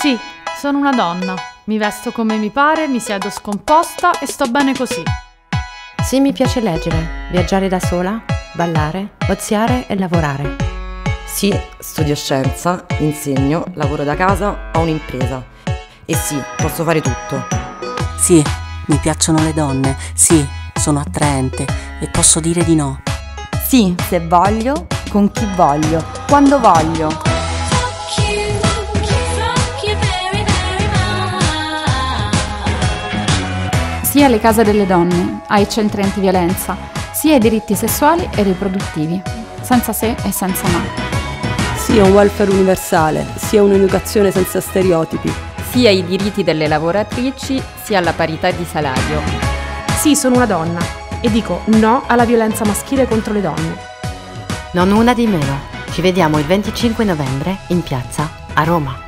Sì, sono una donna. Mi vesto come mi pare, mi siedo scomposta e sto bene così. Sì, mi piace leggere, viaggiare da sola, ballare, oziare e lavorare. Sì, studio scienza, insegno, lavoro da casa, ho un'impresa. E sì, posso fare tutto. Sì, mi piacciono le donne, sì, sono attraente e posso dire di no. Sì, se voglio, con chi voglio, quando voglio. Sia alle case delle donne, ai centri antiviolenza, sia ai diritti sessuali e riproduttivi, senza se e senza ma. Sia un welfare universale, sia un'educazione senza stereotipi. Sia ai diritti delle lavoratrici, sia alla parità di salario. Sì, sono una donna e dico no alla violenza maschile contro le donne. Non una di meno. Ci vediamo il 25 novembre in piazza a Roma.